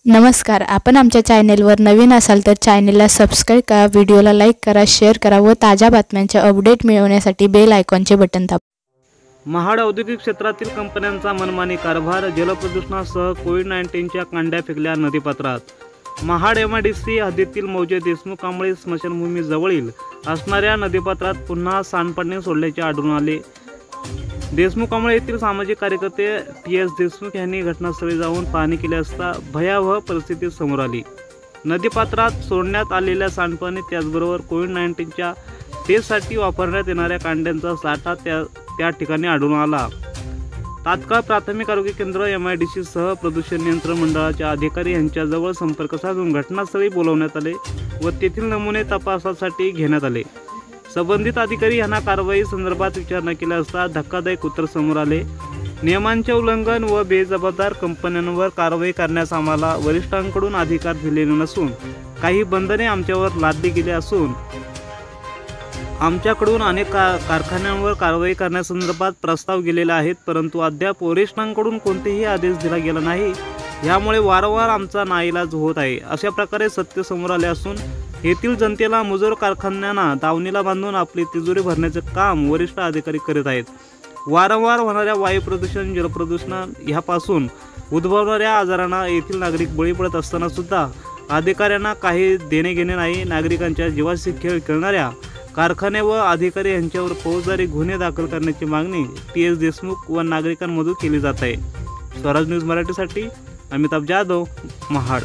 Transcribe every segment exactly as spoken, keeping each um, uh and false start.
नमस्कार, आपण आमच्या चॅनेलवर नवीन असाल तर चॅनेलला सबस्क्राइब करा, व्हिडिओला लाईक करा, शेअर करा व ताज्या बातम्यांचे अपडेट मिळवण्यासाठी बेल आयकॉनचे बटन दाबा। महाड औद्योगिक क्षेत्रातील कंपन्यांचा मनमानी कारभार, जलप्रदूषणासह कोविड नाईन्टीनच्या कांड्या फेकल्या नदीपात्रात। Mahad M I D C हद्दीतील मौजे देशमुख कांबळे स्मशानभूमी जवळील असणाऱ्या नदीपात्रात पुन्हा सांडपाणी सोडल्याचे आढळून आले। देशमुख कांबळे येथील सामाजिक कार्यकर्ते टी एस देशमुख यांनी घटनास्थळी जाऊन पाहणी केली असता भयावह परिस्थिती समोर आली। नदीपात्रात सोडण्यात आलेल्या सांडपाणी त्याचबरोबर कोविड नाईन्टीनच्या टेस्टसाठी वापरण्यात येणाऱ्या कांड्यांचा साठा त्या त्या ठिकाणी आढळून आला। तात्काळ प्राथमिक आरोग्य केंद्र एम आय डी सी सह प्रदूषण नियंत्रण मंडळाच्या अधिकारी यांच्याजवळ संपर्क साधून घटनास्थळी बोलवण्यात आले व तेथील नमुने तपासासाठी घेण्यात आले। संबंधित अधिकारी यांना कारवाई संदर्भात विचारणा केल्या असता धक्कादायक उत्तर समोर आले। नियमांचे उल्लंघन व बेजबाबदार कंपन्यांवर कारवाई करण्यास आम्हाला वरिष्ठांकडून अधिकार दिलेले नसून काही बंधने आमच्यावर लादली गेली असून आमच्याकडून अनेक का कारखान्यांवर कारवाई करण्यासंदर्भात प्रस्ताव गेलेले आहेत, परंतु अद्याप वरिष्ठांकडून कोणतेही आदेश दिला गेला नाही। यामुळे वारंवार आमचा नाईलाज होत आहे। अशा प्रकारे सत्य समोर आले असून येथील जनतेला मुजोर कारखान्यांना दावणीला बांधून आपली तिजोरी भरण्याचे काम वरिष्ठ अधिकारी करीत आहेत। वारंवार होणाऱ्या वायू प्रदूषण, जलप्रदूषण ह्यापासून उद्भवणाऱ्या आजारांना येथील नागरिक बळी पडत असताना सुद्धा अधिकाऱ्यांना काही देणे घेणे नाही। नागरिकांच्या जीवाशी खेळ खेळणाऱ्या कारखाने व अधिकारी यांच्यावर फौजदारी गुन्हे दाखल करण्याची मागणी टी एस देशमुख व नागरिकांमधून केली जात आहे। स्वराज न्यूज मराठीसाठी अमिताभ जाधव, महाड।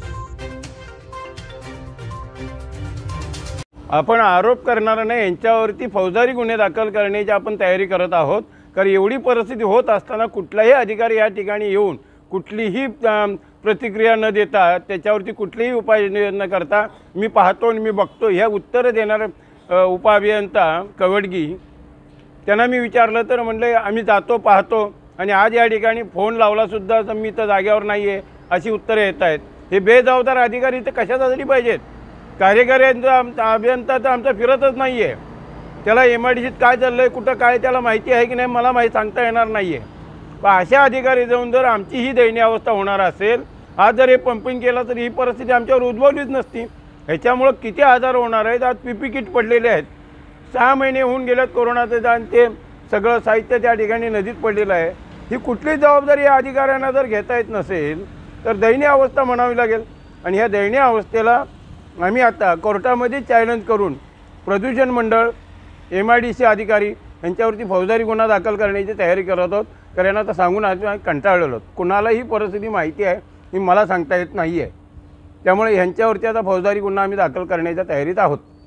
आपण आरोप करणाऱ्यांना यांच्यावरती फौजदारी गुन्हे दाखल करण्याची आपण तयारी करत आहोत। कारण एवढी परिस्थिती होत असताना कुठलाही अधिकारी या ठिकाणी येऊन कुठलीही प्रतिक्रिया न देता त्याच्यावरती कुठलेही उपाय न करता मी पाहतो आणि मी बघतो ह्या उत्तरं देणारे उपअभियंता कवडगी त्यांना मी विचारलं तर म्हणले आम्ही जातो पाहतो आणि आज या ठिकाणी फोन लावलासुद्धा तर मी तर जागेवर नाही आहे अशी उत्तरं येत आहेत। हे बेजबाबदार अधिकारी तर कशासाठी पाहिजेत? कार्यकाऱ्यांचा आमचा अभियंता तर आमचा फिरतच नाही आहे। त्याला एम आय डी सीत काय चाललं आहे, कुठं काय त्याला माहिती आहे की नाही मला माहीत सांगता येणार नाही आहे। पण अशा अधिकारी जाऊन जर आमची ही दयनीय अवस्था होणार असेल, आज जर हे पंपिंग केलं तर ही परिस्थिती आमच्यावर उद्भवलीच नसती। ह्याच्यामुळं किती आजार होणार आहेत। आज पी पी किट पडलेले आहेत, सहा महिने होऊन गेलेत कोरोनाचे आणि ते सगळं साहित्य त्या ठिकाणी नदीत पडलेलं आहे। ही कुठली जबाबदारी या अधिकाऱ्यांना जर घेता येत नसेल तर दयनीय अवस्था म्हणावी लागेल। आणि ह्या दयनीय अवस्थेला आम्ही आता कोर्टामध्ये चॅलेंज करून प्रदूषण मंडळ, एम आय डी सी अधिकारी यांच्यावरती फौजदारी गुन्हा दाखल करण्याची तयारी करत आहोत। कारण यांना आता सांगून आज कंटाळलेलो आहोत। कुणाला ही परिस्थिती माहिती आहे ही मला सांगता येत नाही आहे, त्यामुळे ह्यांच्यावरती आता फौजदारी गुन्हा आम्ही दाखल करण्याच्या तयारीत आहोत।